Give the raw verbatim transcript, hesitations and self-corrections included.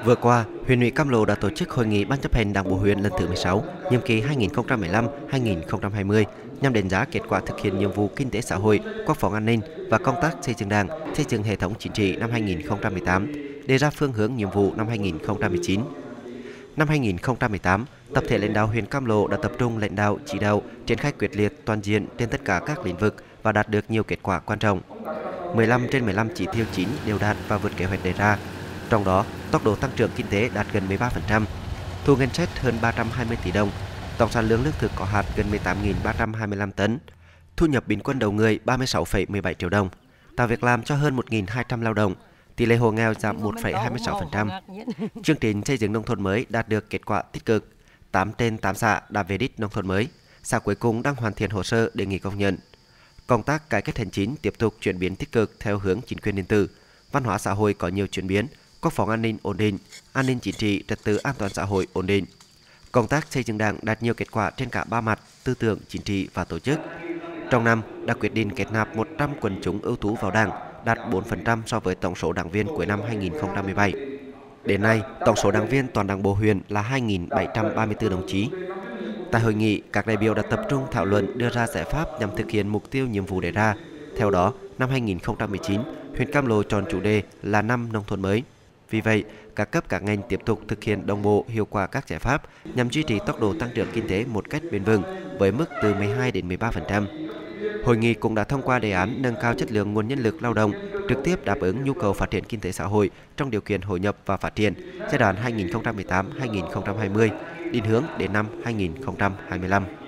Vừa qua, huyện ủy Cam Lộ đã tổ chức hội nghị Ban chấp hành Đảng bộ huyện lần thứ mười sáu, nhiệm kỳ hai nghìn không trăm mười lăm đến hai nghìn không trăm hai mươi nhằm đánh giá kết quả thực hiện nhiệm vụ kinh tế xã hội, quốc phòng an ninh và công tác xây dựng Đảng, xây dựng hệ thống chính trị năm hai nghìn không trăm mười tám, đề ra phương hướng nhiệm vụ năm hai nghìn không trăm mười chín. Năm hai nghìn không trăm mười tám, tập thể lãnh đạo huyện Cam Lộ đã tập trung lãnh đạo, chỉ đạo, triển khai quyết liệt toàn diện trên tất cả các lĩnh vực và đạt được nhiều kết quả quan trọng. mười lăm trên mười lăm chỉ tiêu chín đều đạt và vượt kế hoạch đề ra. Trong đó, tốc độ tăng trưởng kinh tế đạt gần mười ba phần trăm, thu ngân sách hơn ba trăm hai mươi tỷ đồng, tổng sản lượng lương thực có hạt gần mười tám nghìn ba trăm hai mươi lăm tấn, thu nhập bình quân đầu người ba mươi sáu phẩy mười bảy triệu đồng, tạo việc làm cho hơn một nghìn hai trăm lao động, tỷ lệ hộ nghèo giảm một phẩy hai mươi sáu phần trăm. Chương trình xây dựng nông thôn mới đạt được kết quả tích cực, tám trên tám xã đã về đích nông thôn mới, xã cuối cùng đang hoàn thiện hồ sơ đề nghị công nhận. Công tác cải cách hành chính tiếp tục chuyển biến tích cực theo hướng chính quyền điện tử, văn hóa xã hội có nhiều chuyển biến, quốc phòng an ninh ổn định, an ninh chính trị, trật tự an toàn xã hội ổn định. Công tác xây dựng Đảng đạt nhiều kết quả trên cả ba mặt, tư tưởng, chính trị và tổ chức. Trong năm đã quyết định kết nạp một trăm quần chúng ưu tú vào Đảng, đạt bốn phần trăm so với tổng số đảng viên cuối năm hai nghìn không trăm mười bảy. Đến nay, tổng số đảng viên toàn Đảng bộ huyện là hai nghìn bảy trăm ba mươi tư đồng chí. Tại hội nghị, các đại biểu đã tập trung thảo luận đưa ra giải pháp nhằm thực hiện mục tiêu nhiệm vụ đề ra. Theo đó, năm hai nghìn không trăm mười chín, huyện Cam Lộ chọn chủ đề là năm nông thôn mới. Vì vậy, các cấp các ngành tiếp tục thực hiện đồng bộ hiệu quả các giải pháp nhằm duy trì tốc độ tăng trưởng kinh tế một cách bền vững với mức từ mười hai đến mười ba phần trăm. Hội nghị cũng đã thông qua đề án nâng cao chất lượng nguồn nhân lực lao động, trực tiếp đáp ứng nhu cầu phát triển kinh tế xã hội trong điều kiện hội nhập và phát triển giai đoạn hai nghìn không trăm mười tám đến hai nghìn không trăm hai mươi, định hướng đến năm hai nghìn không trăm hai mươi lăm.